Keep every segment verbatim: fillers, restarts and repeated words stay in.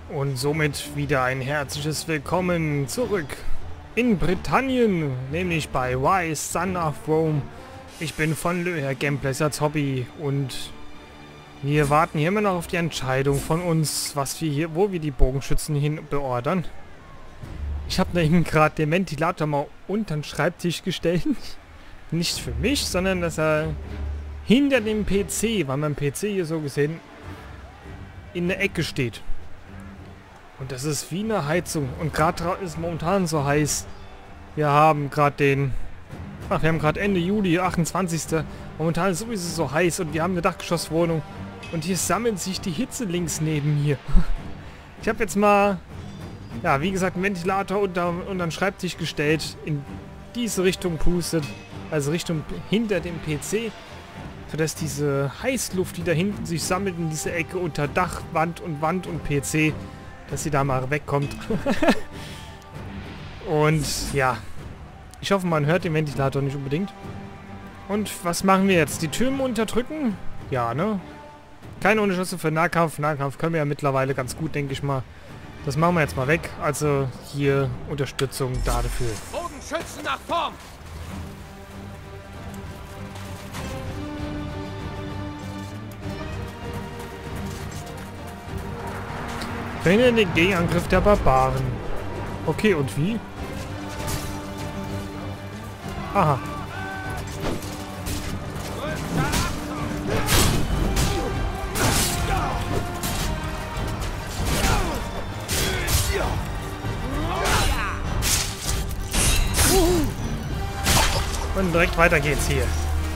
Und somit wieder ein herzliches Willkommen zurück in Britannien, nämlich bei Rise Son of Rome. Ich bin von Löher Gameplays als Hobby und wir warten hier immer noch auf die Entscheidung von uns, was wir hier, wo wir die Bogenschützen hin beordern. Ich habe da eben gerade den Ventilator mal unter den Schreibtisch gestellt. Nicht für mich, sondern dass er hinter dem P C, weil mein P C hier so gesehen in der Ecke steht. Und das ist wie eine Heizung. Und gerade ist momentan so heiß. Wir haben gerade den... Ach, wir haben gerade Ende Juli, achtundzwanzigsten Momentan ist sowieso so heiß und wir haben eine Dachgeschosswohnung. Und hier sammelt sich die Hitze links neben mir. Ich habe jetzt mal... Ja, wie gesagt, einen Ventilator unter, unter den Schreibtisch gestellt. In diese Richtung pustet. Also Richtung hinter dem P C. Sodass diese Heißluft, die da hinten sich sammelt in dieser Ecke unter Dach, Wand und Wand und P C... dass sie da mal wegkommt. Und ja, ich hoffe, man hört den Ventilator nicht unbedingt. Und was machen wir jetzt? Die Türen unterdrücken? Ja, ne? Keine Unterstützung für Nahkampf. Nahkampf können wir ja mittlerweile ganz gut, denke ich mal. Das machen wir jetzt mal weg. Also hier Unterstützung da dafür. Bogenschützen nach vorn! Verhindere den Gegenangriff der Barbaren. Okay, und wie? Aha. Und direkt weiter geht's hier.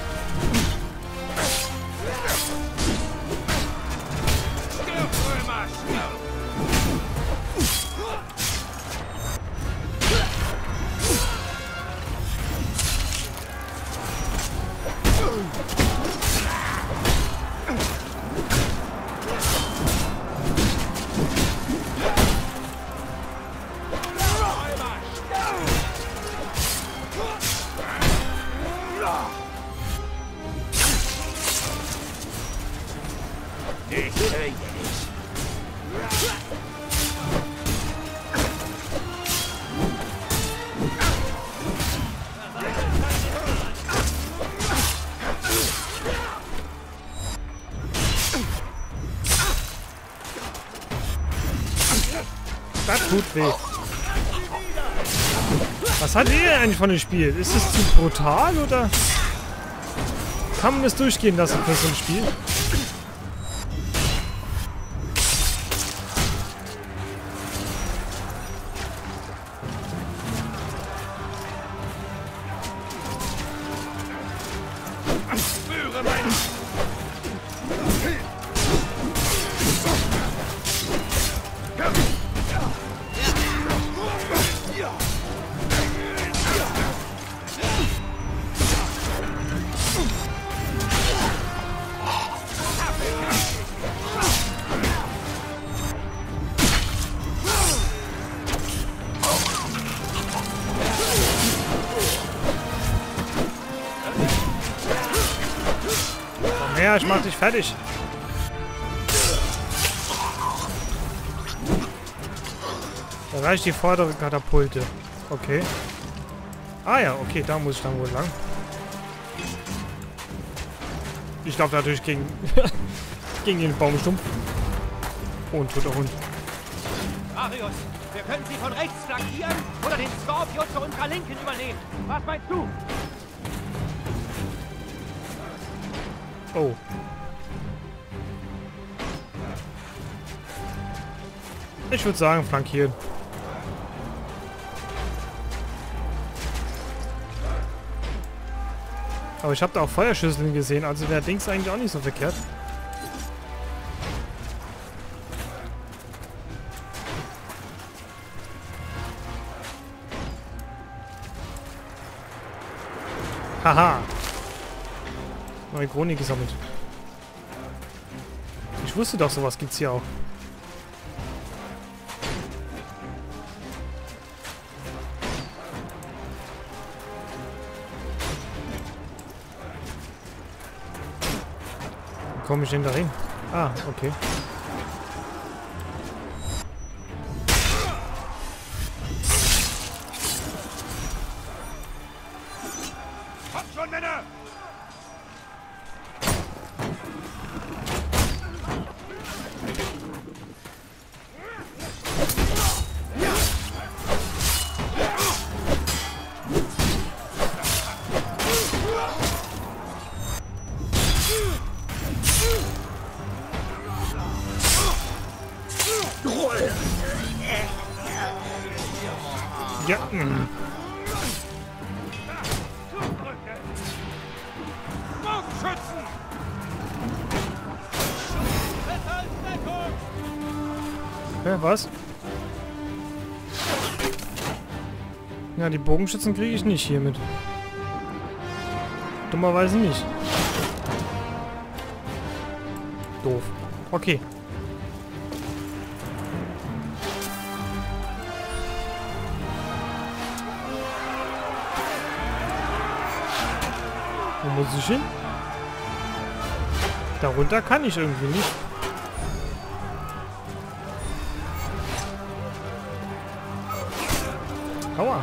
Das tut weh. Was hat ihr eigentlich von dem Spiel? Ist es zu brutal oder kann man das durchgehen lassen für so ein Spiel? Ja, ich mach dich fertig. Da reicht die vordere Katapulte. Okay. Ah ja, okay, da muss ich dann wohl lang. Ich laufe natürlich gegen, gegen den Baumstumpf. Oh, ein toter Hund. Marius, wir können sie von rechts flankieren oder den Scorpio zu unserer Linken übernehmen. Was meinst du? Oh. Ich würde sagen, flankieren. Aber ich habe da auch Feuerschüsseln gesehen, also der Dings eigentlich auch nicht so verkehrt. Haha. Neue Chronik gesammelt. Ich wusste doch, sowas gibt's hier auch. Wie komme ich denn da hin? Ah, okay. Ja. Mh. Bogenschützen! Hä, was? Ja, die Bogenschützen kriege ich nicht hiermit. Dummerweise nicht. Doof. Okay. Wo muss ich hin? Darunter kann ich irgendwie nicht. Aua.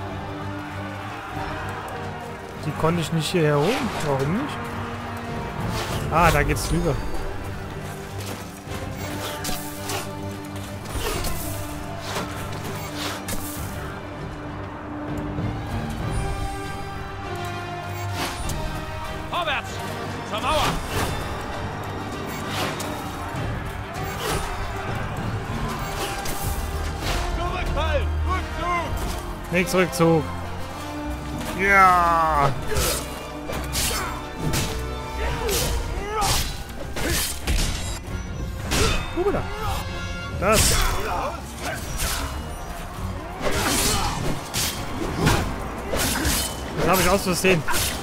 Die konnte ich nicht hierher holen. Warum nicht? Ah, da geht's rüber. Vorwärts! Zur Mauer! Zurückfallen! Rückzug! Nix Rückzug. Ja. Oder? Das. Das habe ich aus Versehen.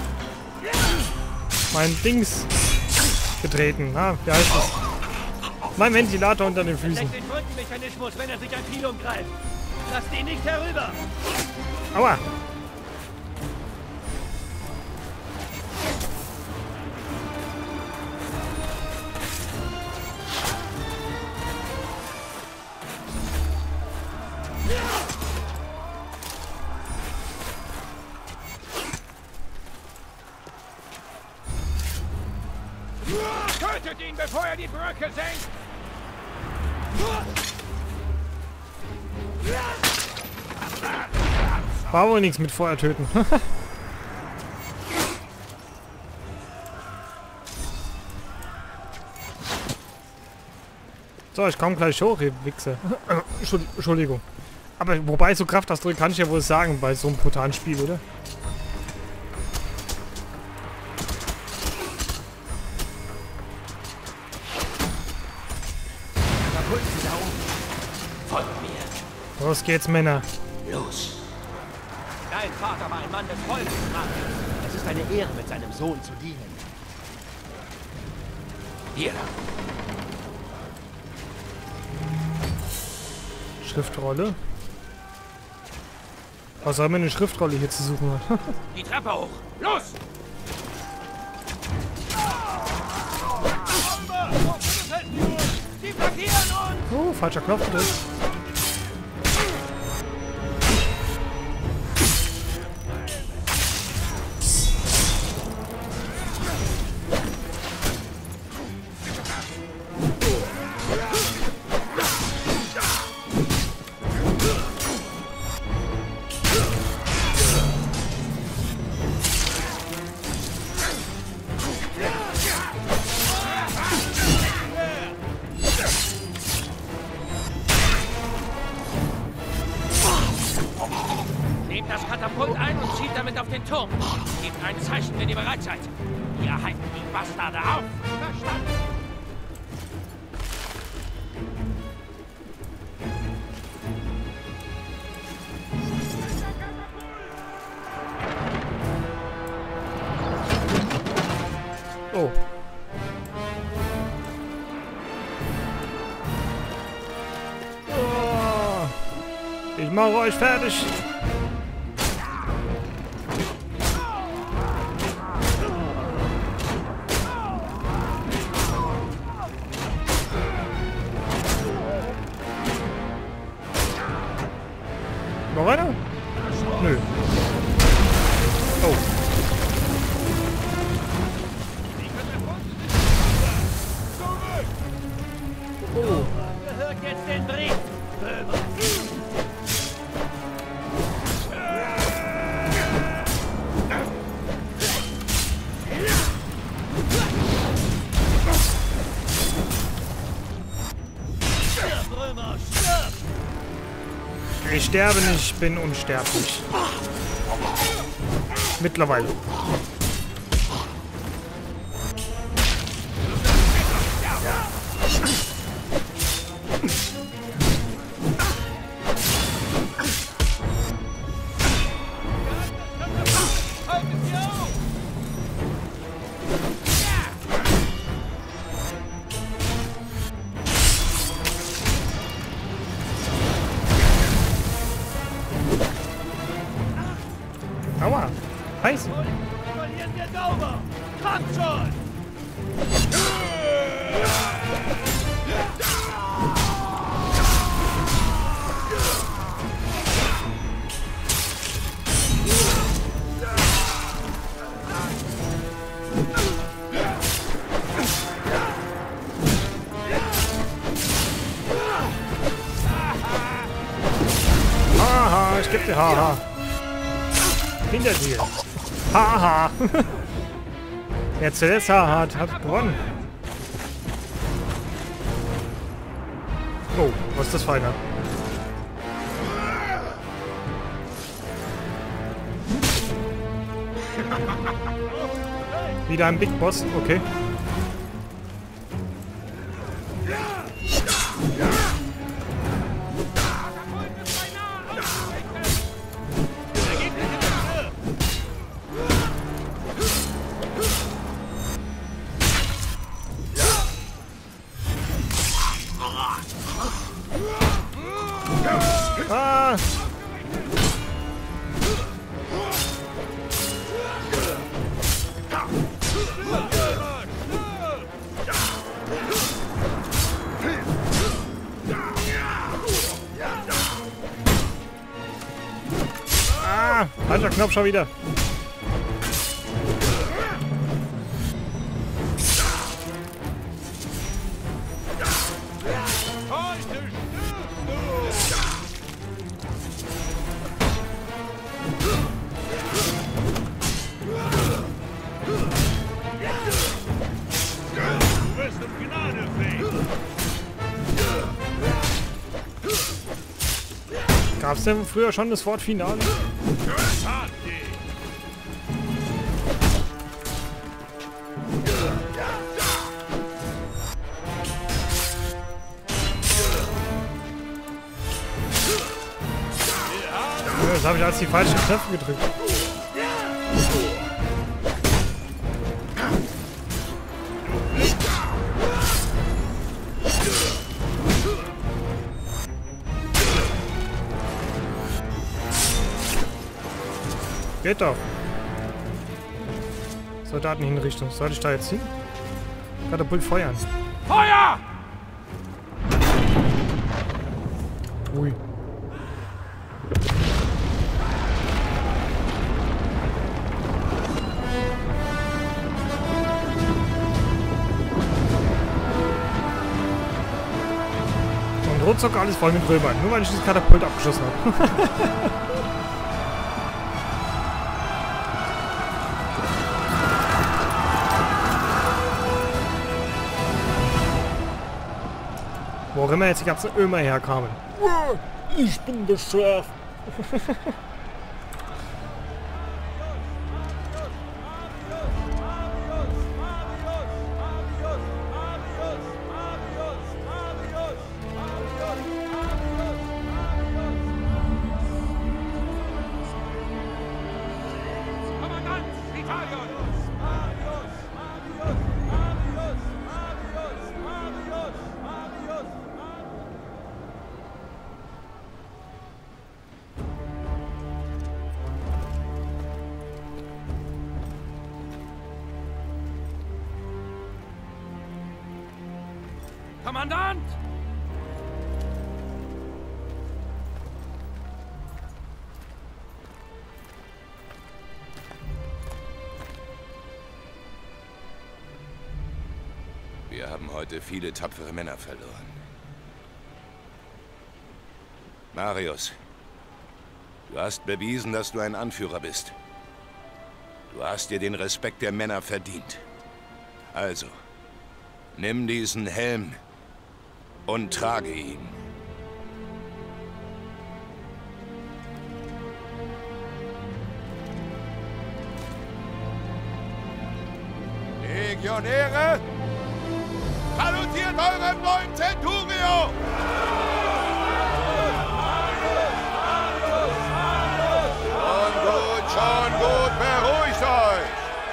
Mein Dings getreten. Ah, wie heißt das? Mein Ventilator unter den Füßen. Entdeckt den Brückenmechanismus, wenn er sich an Kiel umgreift. Lasst ihn nicht herüber! Aua. Tötet ihn, bevor er die Brücke senkt! War wohl nichts mit Feuer töten. So, ich komme gleich hoch, ihr Wichser. Entschuldigung. Aber wobei, so Kraftausdrücke kann ich ja wohl sagen bei so einem brutalen Spiel, oder? Folgt mir! Los geht's, Männer. Los! Dein Vater war ein Mann des Volkes, Mann. Es ist eine Ehre, mit seinem Sohn zu dienen. Hier lang. Schriftrolle. Was soll man eine Schriftrolle hier zu suchen hat? Die Treppe hoch! Los! Die blockieren uns! Oh, falscher Knopf gedrückt. Nehmt das Katapult ein und schiebt damit auf den Turm. Gebt ein Zeichen, wenn ihr bereit seid. Wir halten die Bastarde auf. Verstanden? Oh. Oh. Ich mache euch fertig. Noch einer? Nö. Oh. Oh. Hört jetzt den Brief. Römer, Ich sterbe nicht, ich bin unsterblich. Mittlerweile. Aua, heiß. Verlieren wir Dover! Kommt schon! Haha, ich geb dir Haha. Hinter dir. Haha. Wer zuletzt Haha hat, hat gewonnen. Oh, was ist das für einer? Wieder ein Big Boss, okay. Ah! Ah! Falscher Knopf schon wieder. Gab es denn früher schon das Wort Finale? Das habe ich als die falschen Knöpfe gedrückt. Geht doch. Soldatenhinrichtung. Soll ich da jetzt hin? Katapult feuern. Feuer! Ui. Und ruckzuck alles voll mit Römern. Nur weil ich das Katapult abgeschossen habe. Wo auch immer jetzt die ganzen Ömer herkamen. Ich bin bestraft. Kommandant! Wir haben heute viele tapfere Männer verloren. Marius, du hast bewiesen, dass du ein Anführer bist. Du hast dir den Respekt der Männer verdient. Also, nimm diesen Helm und trage ihn. Legionäre, salutiert eurem neuen Centurio! Schon gut, schon gut, beruhigt euch!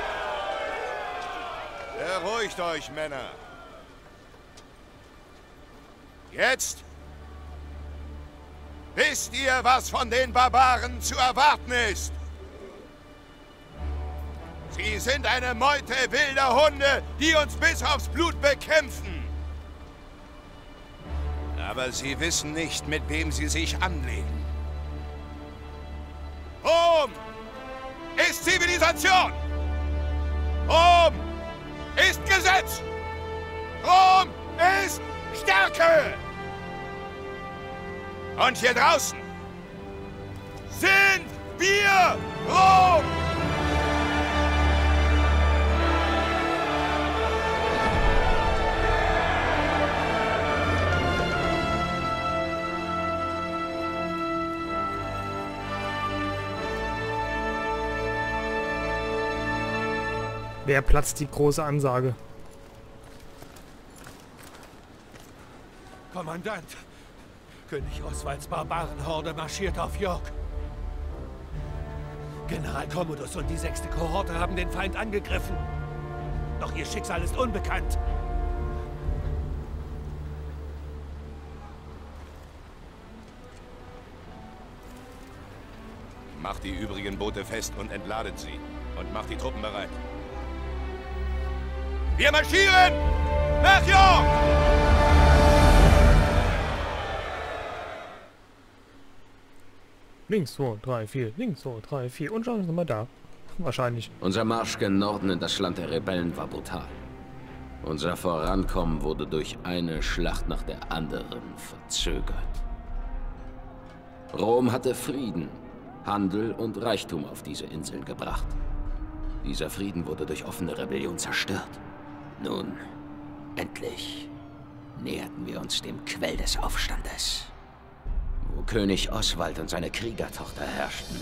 Beruhigt euch, Männer. Jetzt wisst ihr, was von den Barbaren zu erwarten ist. Sie sind eine Meute wilder Hunde, die uns bis aufs Blut bekämpfen. Aber sie wissen nicht, mit wem sie sich anlegen. Rom ist Zivilisation. Rom ist Gesetz. Rom ist Stärke. Und hier draußen sind wir Rom. Wer platzt die große Ansage? Kommandant! König Oswalds Barbarenhorde marschiert auf York. General Commodus und die sechste Kohorte haben den Feind angegriffen. Doch ihr Schicksal ist unbekannt. Macht die übrigen Boote fest und entladet sie. Und macht die Truppen bereit. Wir marschieren nach York! Links, zwei, drei, vier, links, zwei, drei, vier und schon sind wir da. Wahrscheinlich. Unser Marsch gen Norden in das Land der Rebellen war brutal. Unser Vorankommen wurde durch eine Schlacht nach der anderen verzögert. Rom hatte Frieden, Handel und Reichtum auf diese Inseln gebracht. Dieser Frieden wurde durch offene Rebellion zerstört. Nun, endlich näherten wir uns dem Quell des Aufstandes, wo König Oswald und seine Kriegertochter herrschten.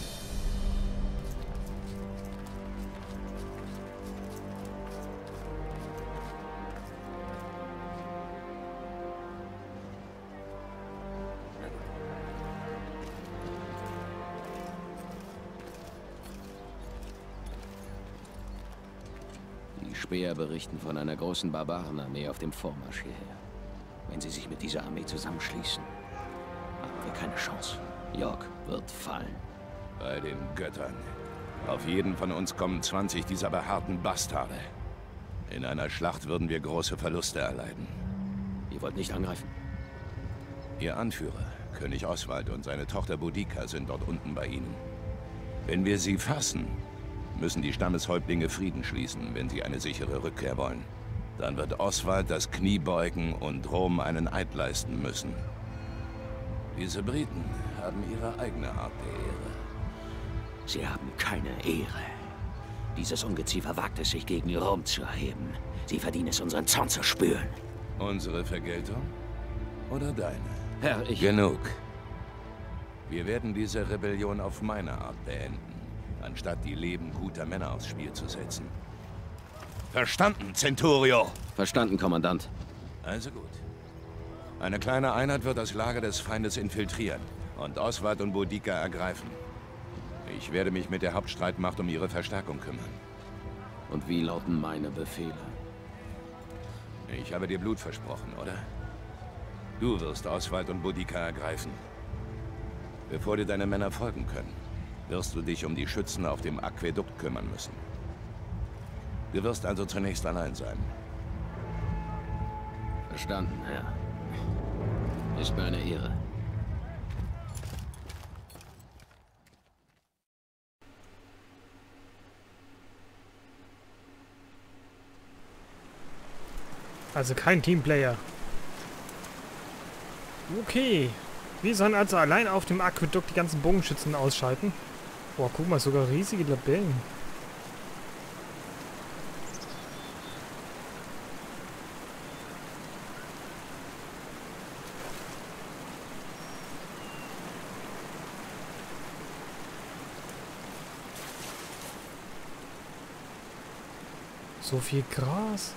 Die Späher berichten von einer großen Barbarenarmee auf dem Vormarsch hierher. Wenn sie sich mit dieser Armee zusammenschließen, haben wir keine Chance. York wird fallen. Bei den Göttern. Auf jeden von uns kommen zwanzig dieser behaarten Bastarde. In einer Schlacht würden wir große Verluste erleiden. Ihr wollt nicht angreifen? Ihr Anführer, König Oswald und seine Tochter Boudica sind dort unten bei ihnen. Wenn wir sie fassen, müssen die Stammeshäuptlinge Frieden schließen, wenn sie eine sichere Rückkehr wollen. Dann wird Oswald das Knie beugen und Rom einen Eid leisten müssen. Diese Briten haben ihre eigene Art der Ehre. Sie haben keine Ehre. Dieses Ungeziefer wagt es, sich gegen Rom zu erheben. Sie verdienen es, unseren Zorn zu spüren. Unsere Vergeltung? Oder deine? Herr, ich... Genug. Wir werden diese Rebellion auf meine Art beenden, anstatt die Leben guter Männer aufs Spiel zu setzen. Verstanden, Centurio? Verstanden, Kommandant. Also gut. Eine kleine Einheit wird das Lager des Feindes infiltrieren und Oswald und Boudica ergreifen. Ich werde mich mit der Hauptstreitmacht um ihre Verstärkung kümmern. Und wie lauten meine Befehle? Ich habe dir Blut versprochen, oder? Du wirst Oswald und Boudica ergreifen. Bevor dir deine Männer folgen können, wirst du dich um die Schützen auf dem Aquädukt kümmern müssen. Du wirst also zunächst allein sein. Verstanden, Herr. Ist mir eine Ehre. Also kein Teamplayer. Okay. Wir sollen also allein auf dem Aquädukt die ganzen Bogenschützen ausschalten. Boah, guck mal, sogar riesige Labellen. So viel Gras.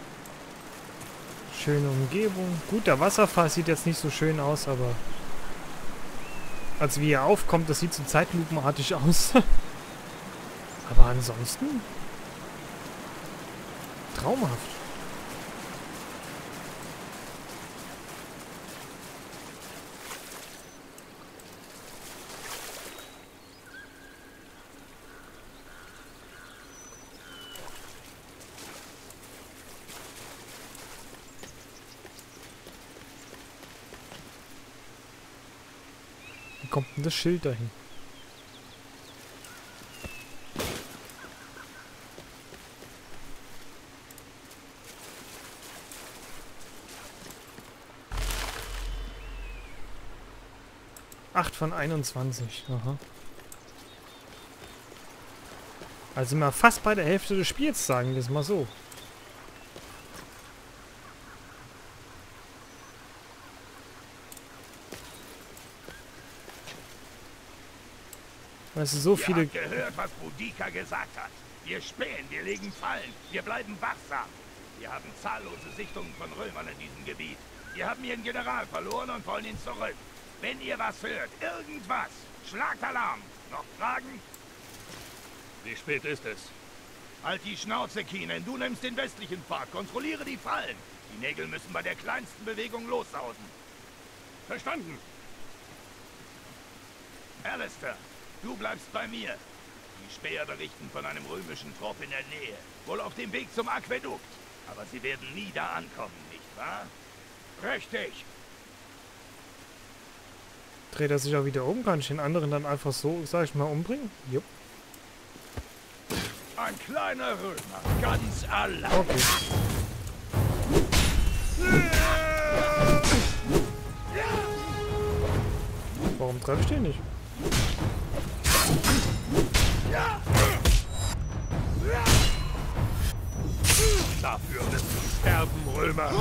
Schöne Umgebung. Gut, der Wasserfall sieht jetzt nicht so schön aus, aber... Also wie er aufkommt, das sieht so zeitlupenartig aus. Aber ansonsten... Traumhaft. Wie kommt denn das Schild dahin? acht von einundzwanzig. Aha. Also mal fast bei der Hälfte des Spiels, sagen wir es mal so. Weißt du, so viele... Ihr habt gehört, was Boudica gesagt hat. Wir spähen, wir legen Fallen, wir bleiben wachsam. Wir haben zahllose Sichtungen von Römern in diesem Gebiet. Wir haben ihren General verloren und wollen ihn zurück. Wenn ihr was hört, irgendwas, schlagt Alarm. Noch Fragen? Wie spät ist es? Halt die Schnauze, Keenan. Du nimmst den westlichen Pfad. Kontrolliere die Fallen. Die Nägel müssen bei der kleinsten Bewegung lossausen. Verstanden. Alistair, du bleibst bei mir. Die Späher berichten von einem römischen Trupp in der Nähe. Wohl auf dem Weg zum Aquädukt. Aber sie werden nie da ankommen, nicht wahr? Richtig. Dreht er sich auch wieder um? Kann ich den anderen dann einfach so, sag ich mal, umbringen? Jupp. Ein kleiner Römer, ganz allein. Okay. Warum treffe ich den nicht? Dafür wirst du sterben, Römer.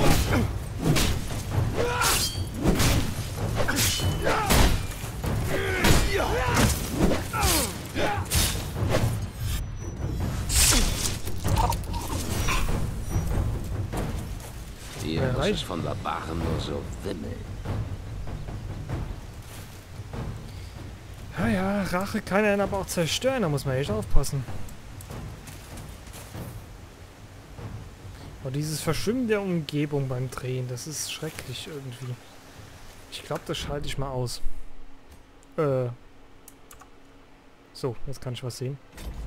Hier Ja, muss reicht. es von Barbaren nur so wimmeln. Ja, ja, Rache kann einen aber auch zerstören, da muss man echt aufpassen. Aber dieses Verschwimmen der Umgebung beim Drehen, das ist schrecklich irgendwie. Ich glaube, das schalte ich mal aus. Äh. So, jetzt kann ich was sehen.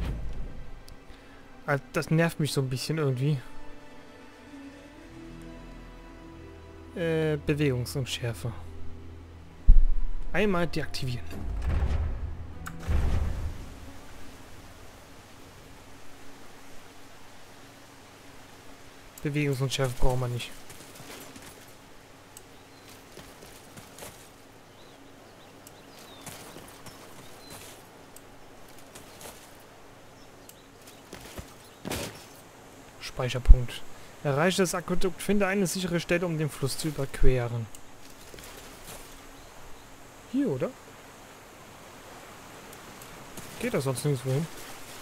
Also, das nervt mich so ein bisschen irgendwie. Äh, Bewegungsunschärfe. Einmal deaktivieren. Bewegungsunschärfe brauchen wir nicht. Speicherpunkt. Erreiche das Aquädukt, finde eine sichere Stelle, um den Fluss zu überqueren. Hier, oder? Geht das sonst nirgendwo hin?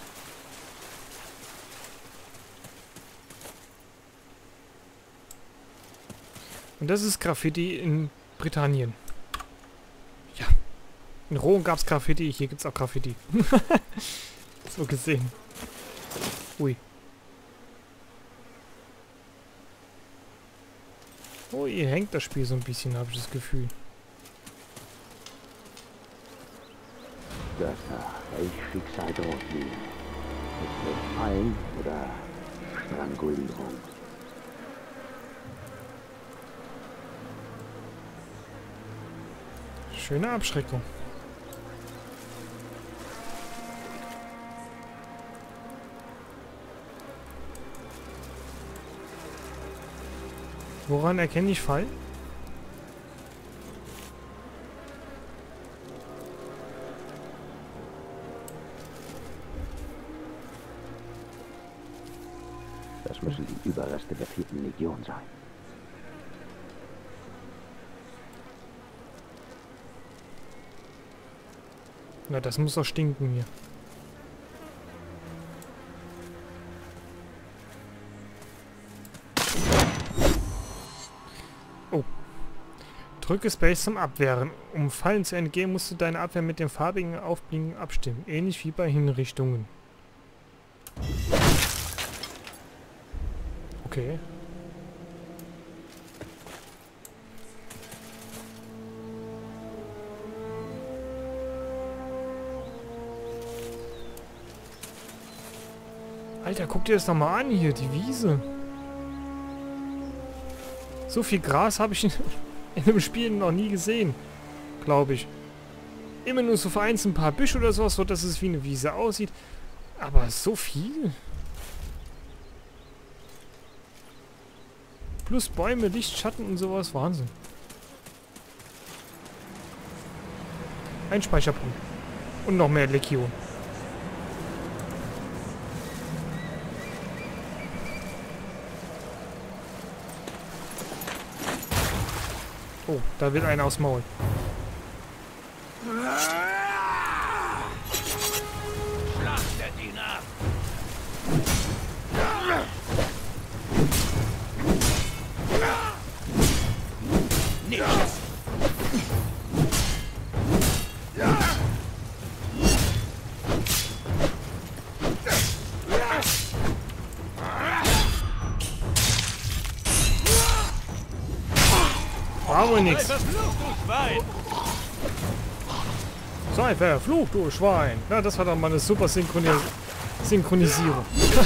Und das ist Graffiti in Britannien. Ja. In Rom gab es Graffiti, hier gibt es auch Graffiti. So gesehen. Ui. Oh, ihr hängt das Spiel so ein bisschen, habe ich das Gefühl. Götter, welch Schicksal droht mir? Ist es Fallen oder Strangulierung? Schöne Abschreckung. Woran erkenne ich Fall? Das müssen die Überreste der vierten Legion sein. Na, das muss doch stinken hier. Drücke Space zum Abwehren. Um Fallen zu entgehen, musst du deine Abwehr mit dem farbigen Aufblicken abstimmen. Ähnlich wie bei Hinrichtungen. Okay. Alter, guck dir das doch mal an hier, die Wiese. So viel Gras habe ich in, in dem Spiel noch nie gesehen, glaube ich. Immer nur so vereinzelt ein paar Büsche oder sowas, so dass es wie eine Wiese aussieht. Aber so viel? Plus Bäume, Licht, Schatten und sowas. Wahnsinn. Ein Speicherpunkt. Und noch mehr Legion. Oh, da will einer aufs Maul. Schlacht der Diener! Nichts! War wohl nix. Verflucht, du Schwein! Sei verflucht, du Schwein. Ja, das war doch mal eine super Synchronis Synchronisierung.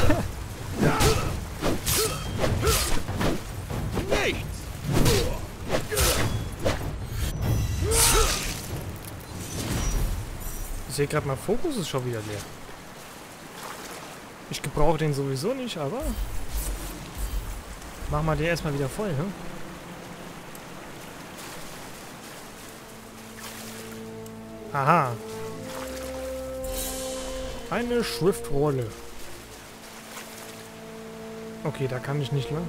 Nichts! Ich sehe gerade, mein Fokus ist schon wieder leer. Ich gebrauche den sowieso nicht, aber... Machen wir den erstmal wieder voll, ne? Aha. Eine Schriftrolle. Okay, da kann ich nicht lang.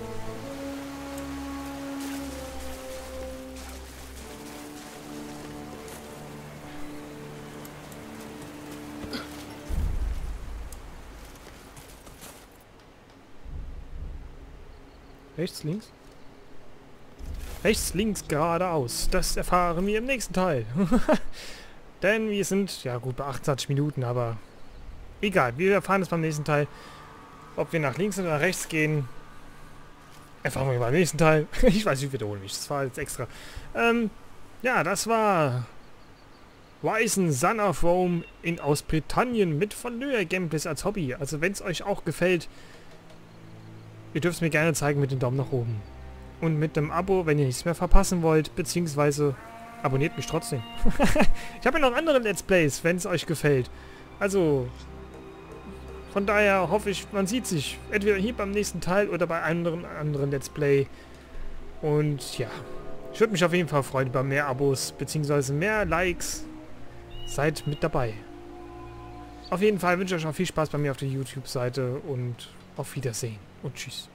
Rechts, links? Rechts, links, geradeaus. Das erfahren wir im nächsten Teil. Denn wir sind, ja gut, bei achtundzwanzig Minuten, aber egal. Wir erfahren es beim nächsten Teil. Ob wir nach links oder nach rechts gehen, erfahren wir beim nächsten Teil. Ich weiß, ich wiederhole mich. Das war jetzt extra. Ähm, ja, das war Ryzen Son of Rome in aus Britannien mit von Löher Gameplays als Hobby. Also wenn es euch auch gefällt, ihr dürft es mir gerne zeigen mit dem Daumen nach oben. Und mit dem Abo, wenn ihr nichts mehr verpassen wollt, beziehungsweise abonniert mich trotzdem. Ich habe ja noch andere Let's Plays, wenn es euch gefällt. Also, von daher hoffe ich, man sieht sich entweder hier beim nächsten Teil oder bei anderen anderen Let's Play. Und ja, ich würde mich auf jeden Fall freuen über mehr Abos, beziehungsweise mehr Likes. Seid mit dabei. Auf jeden Fall wünsche ich euch noch viel Spaß bei mir auf der YouTube-Seite und auf Wiedersehen und tschüss.